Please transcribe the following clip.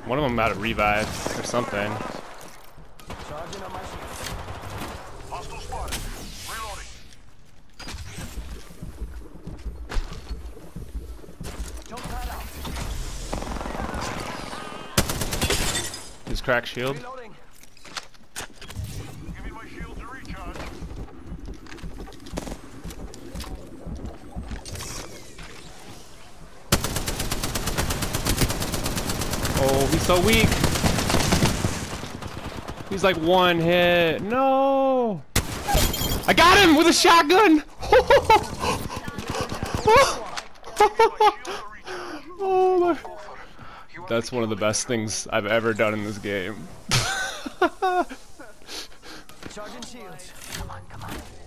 One of them had a revive or something. Charging on my shield. Hostile spotted. Reloading. Jump pad out. His crack shield. Reloading. Give me my shield to recharge. Oh, he's so weak. He's like one hit. No. I got him with a shotgun. Oh my. That's one of the best things I've ever done in this game. Charging shields. Come on, come on.